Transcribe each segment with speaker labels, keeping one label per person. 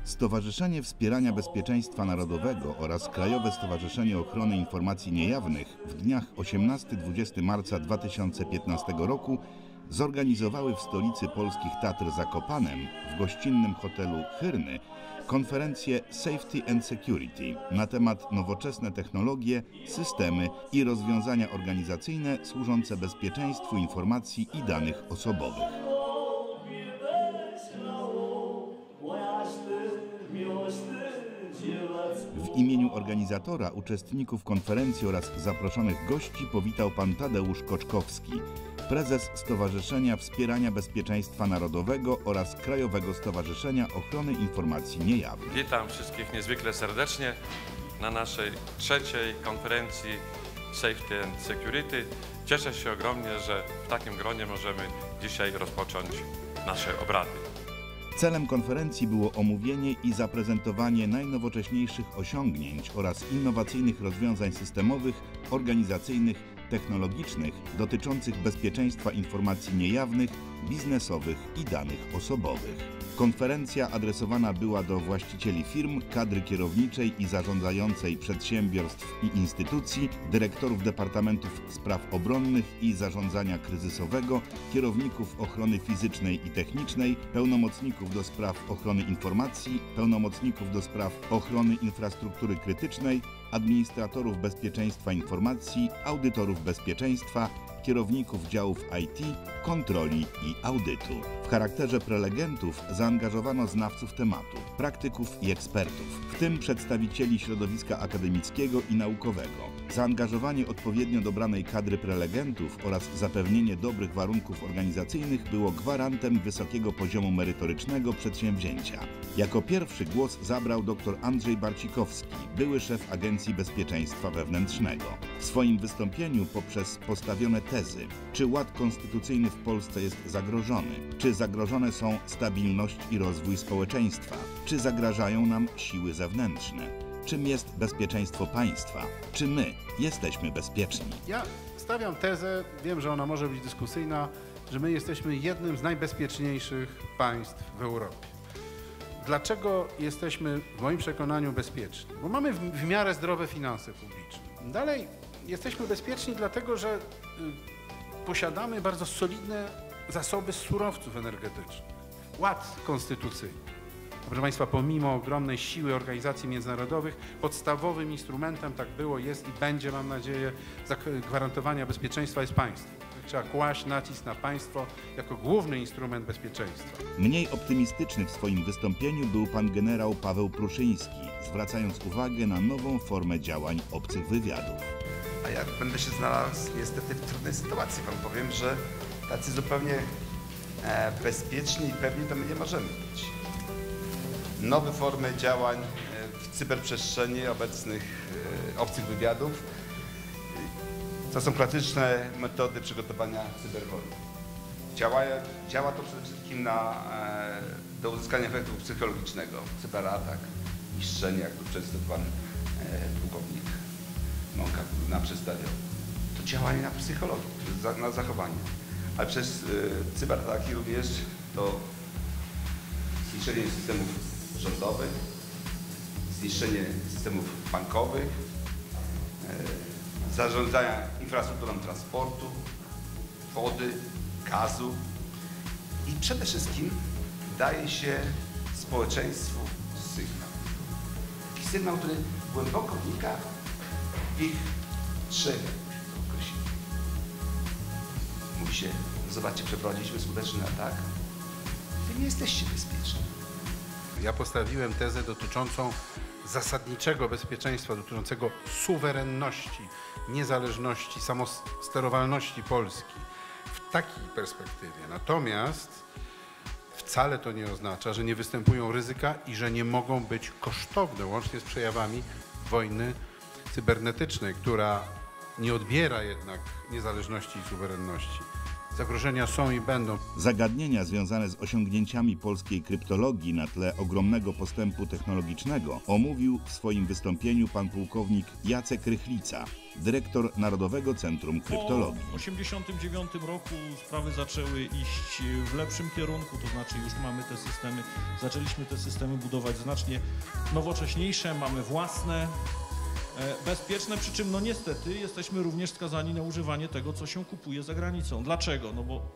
Speaker 1: Stowarzyszenie Wspierania Bezpieczeństwa Narodowego oraz Krajowe Stowarzyszenie Ochrony Informacji Niejawnych w dniach 18-20 marca 2015 roku zorganizowały w stolicy polskich Tatr Zakopanem w gościnnym hotelu Hyrny konferencję Safety and Security na temat nowoczesne technologie, systemy i rozwiązania organizacyjne służące bezpieczeństwu informacji i danych osobowych. W imieniu organizatora, uczestników konferencji oraz zaproszonych gości powitał pan Tadeusz Koczkowski, prezes Stowarzyszenia Wspierania Bezpieczeństwa Narodowego oraz Krajowego Stowarzyszenia Ochrony Informacji Niejawnych.
Speaker 2: Witam wszystkich niezwykle serdecznie na naszej trzeciej konferencji Safety and Security. Cieszę się ogromnie, że w takim gronie możemy dzisiaj rozpocząć nasze obrady.
Speaker 1: Celem konferencji było omówienie i zaprezentowanie najnowocześniejszych osiągnięć oraz innowacyjnych rozwiązań systemowych, organizacyjnych, technologicznych dotyczących bezpieczeństwa informacji niejawnych, biznesowych i danych osobowych. Konferencja adresowana była do właścicieli firm, kadry kierowniczej i zarządzającej przedsiębiorstw i instytucji, dyrektorów departamentów spraw obronnych i zarządzania kryzysowego, kierowników ochrony fizycznej i technicznej, pełnomocników do spraw ochrony informacji, pełnomocników do spraw ochrony infrastruktury krytycznej, administratorów bezpieczeństwa informacji, audytorów bezpieczeństwa, kierowników działów IT, kontroli i audytu. W charakterze prelegentów zaangażowano znawców tematu, praktyków i ekspertów, w tym przedstawicieli środowiska akademickiego i naukowego. Zaangażowanie odpowiednio dobranej kadry prelegentów oraz zapewnienie dobrych warunków organizacyjnych było gwarantem wysokiego poziomu merytorycznego przedsięwzięcia. Jako pierwszy głos zabrał dr Andrzej Barcikowski, były szef Agencji Bezpieczeństwa Wewnętrznego. W swoim wystąpieniu poprzez postawione tezy, czy ład konstytucyjny w Polsce jest zagrożony, czy zagrożone są stabilność i rozwój społeczeństwa, czy zagrażają nam siły zewnętrzne, czym jest bezpieczeństwo państwa, czy my jesteśmy bezpieczni.
Speaker 3: Ja stawiam tezę, wiem, że ona może być dyskusyjna, że my jesteśmy jednym z najbezpieczniejszych państw w Europie. Dlaczego jesteśmy w moim przekonaniu bezpieczni? Bo mamy w miarę zdrowe finanse publiczne. Dalej jesteśmy bezpieczni dlatego, że posiadamy bardzo solidne zasoby surowców energetycznych. Ład konstytucyjny. Proszę Państwa, pomimo ogromnej siły organizacji międzynarodowych, podstawowym instrumentem, tak było, jest i będzie, mam nadzieję, gwarantowania bezpieczeństwa jest państwo. Trzeba kłaść nacisk na państwo jako główny instrument bezpieczeństwa.
Speaker 1: Mniej optymistyczny w swoim wystąpieniu był pan generał Paweł Pruszyński, zwracając uwagę na nową formę działań obcych wywiadów.
Speaker 4: A ja będę się znalazł niestety w trudnej sytuacji. Wam powiem, że tacy zupełnie bezpieczni i pewni to my nie możemy być. Nowe formy działań w cyberprzestrzeni obcych wywiadów to są klasyczne metody przygotowania cyberwojny. Działa to przede wszystkim do uzyskania efektu psychologicznego. Cyberatak, niszczenie, jak tu często pan pułkownik Mąka nam przedstawiał. To działanie na psychologię, na zachowanie. Ale przez cyberataki również to zniszczenie systemów rządowych, zniszczenie systemów bankowych, zarządzania infrastrukturą transportu, wody, gazu i przede wszystkim daje się społeczeństwu sygnał. Taki sygnał, który głęboko wnika w ich trzech określeń. Mówi się, zobaczcie, przeprowadziliśmy skuteczny atak, wy nie jesteście bezpieczni.
Speaker 3: Ja postawiłem tezę dotyczącą zasadniczego bezpieczeństwa, dotyczącego suwerenności, niezależności, samosterowalności Polski w takiej perspektywie. Natomiast wcale to nie oznacza, że nie występują ryzyka i że nie mogą być kosztowne, łącznie z przejawami wojny cybernetycznej, która nie odbiera jednak niezależności i suwerenności, Zagrożenia są i będą.
Speaker 1: Zagadnienia związane z osiągnięciami polskiej kryptologii na tle ogromnego postępu technologicznego omówił w swoim wystąpieniu pan pułkownik Jacek Rychlica, dyrektor Narodowego Centrum Kryptologii.
Speaker 5: Po 1989 roku sprawy zaczęły iść w lepszym kierunku, to znaczy już mamy te systemy, zaczęliśmy te systemy budować znacznie nowocześniejsze, mamy własne, bezpieczne, przy czym no niestety jesteśmy również skazani na używanie tego, co się kupuje za granicą. Dlaczego? No bo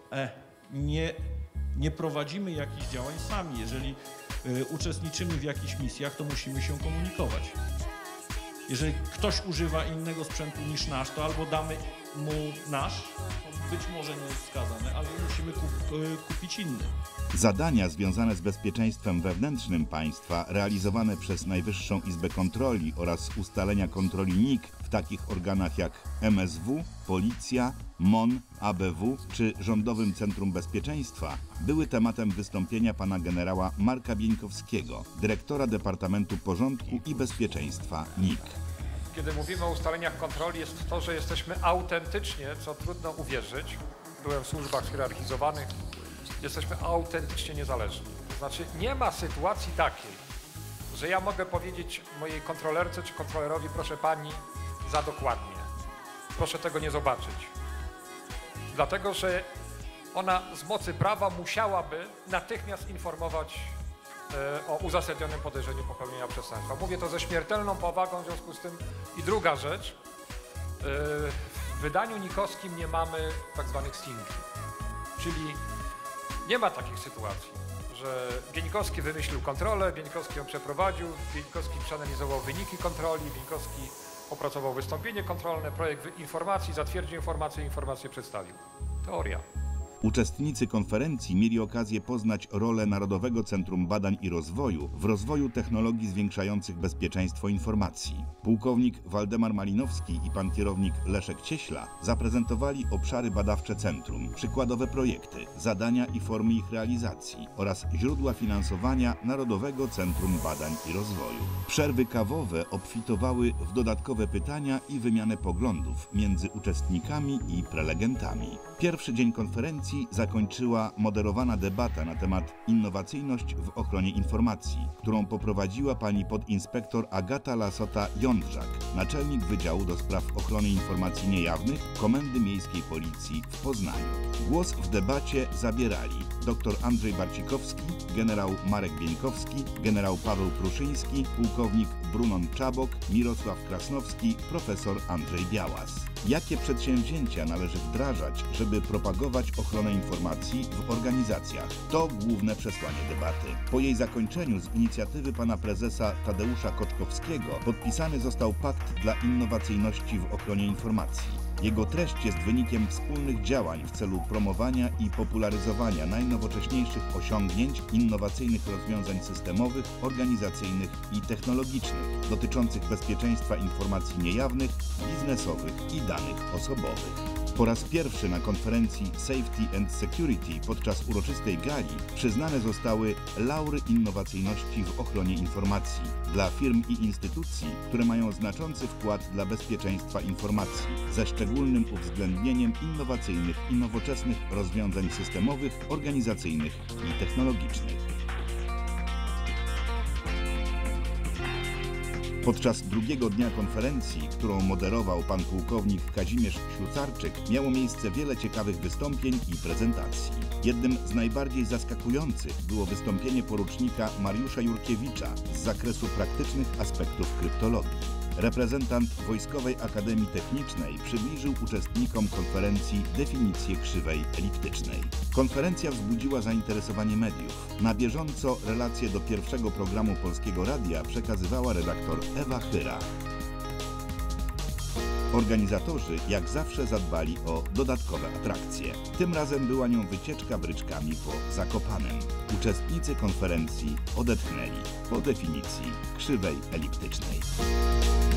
Speaker 5: nie prowadzimy jakichś działań sami. Jeżeli uczestniczymy w jakichś misjach, to musimy się komunikować. Jeżeli ktoś używa innego sprzętu niż nasz, to albo damy mu nasz, to być może nie jest skazany, albo musimy kupić inny.
Speaker 1: Zadania związane z bezpieczeństwem wewnętrznym państwa realizowane przez Najwyższą Izbę Kontroli oraz ustalenia kontroli NIK w takich organach jak MSW, Policja, MON, ABW czy Rządowym Centrum Bezpieczeństwa były tematem wystąpienia pana generała Marka Bieńkowskiego, dyrektora Departamentu Porządku i Bezpieczeństwa NIK.
Speaker 6: Kiedy mówimy o ustaleniach kontroli, jest to, że jesteśmy autentycznie, co trudno uwierzyć, byłem w służbach zhierarchizowanych, jesteśmy autentycznie niezależni. To znaczy nie ma sytuacji takiej, że ja mogę powiedzieć mojej kontrolerce czy kontrolerowi, proszę pani, za dokładnie, proszę tego nie zobaczyć. Dlatego, że ona z mocy prawa musiałaby natychmiast informować o uzasadnionym podejrzeniu popełnienia przestępstwa. Mówię to ze śmiertelną powagą, w związku z tym. I druga rzecz, w wydaniu nikowskim nie mamy tak zwanych stingi, czyli nie ma takich sytuacji, że Bieńkowski wymyślił kontrolę, Bieńkowski ją przeprowadził, Bieńkowski przeanalizował wyniki kontroli, Bieńkowski opracował wystąpienie kontrolne, projekt informacji, zatwierdził informację przedstawił. Teoria.
Speaker 1: Uczestnicy konferencji mieli okazję poznać rolę Narodowego Centrum Badań i Rozwoju w rozwoju technologii zwiększających bezpieczeństwo informacji. Pułkownik Waldemar Malinowski i pan kierownik Leszek Cieśla zaprezentowali obszary badawcze centrum, przykładowe projekty, zadania i formy ich realizacji oraz źródła finansowania Narodowego Centrum Badań i Rozwoju. Przerwy kawowe obfitowały w dodatkowe pytania i wymianę poglądów między uczestnikami i prelegentami. Pierwszy dzień konferencji zakończyła moderowana debata na temat innowacyjność w ochronie informacji, którą poprowadziła pani podinspektor Agata Lasota-Jądrzak, naczelnik Wydziału do Spraw Ochrony Informacji Niejawnych Komendy Miejskiej Policji w Poznaniu. Głos w debacie zabierali dr Andrzej Barcikowski, generał Marek Bieńkowski, generał Paweł Pruszyński, pułkownik Brunon Czabok, Mirosław Krasnowski, profesor Andrzej Białas. Jakie przedsięwzięcia należy wdrażać, żeby propagować ochronę informacji w organizacjach? To główne przesłanie debaty. Po jej zakończeniu z inicjatywy pana prezesa Tadeusza Koczkowskiego podpisany został Pakt dla Innowacyjności w Ochronie Informacji. Jego treść jest wynikiem wspólnych działań w celu promowania i popularyzowania najnowocześniejszych osiągnięć, innowacyjnych rozwiązań systemowych, organizacyjnych i technologicznych dotyczących bezpieczeństwa informacji niejawnych, biznesowych i danych osobowych. Po raz pierwszy na konferencji Safety and Security podczas uroczystej gali przyznane zostały laury innowacyjności w ochronie informacji dla firm i instytucji, które mają znaczący wkład dla bezpieczeństwa informacji, ze szczególnym uwzględnieniem innowacyjnych i nowoczesnych rozwiązań systemowych, organizacyjnych i technologicznych. Podczas drugiego dnia konferencji, którą moderował pan pułkownik Kazimierz Ślucarczyk, miało miejsce wiele ciekawych wystąpień i prezentacji. Jednym z najbardziej zaskakujących było wystąpienie porucznika Mariusza Jurkiewicza z zakresu praktycznych aspektów kryptologii. Reprezentant Wojskowej Akademii Technicznej przybliżył uczestnikom konferencji definicję krzywej eliptycznej. Konferencja wzbudziła zainteresowanie mediów. Na bieżąco relacje do pierwszego programu Polskiego Radia przekazywała redaktor Ewa Chyra. Organizatorzy jak zawsze zadbali o dodatkowe atrakcje. Tym razem była nią wycieczka bryczkami po Zakopanem. Uczestnicy konferencji odetchnęli po definicji krzywej eliptycznej.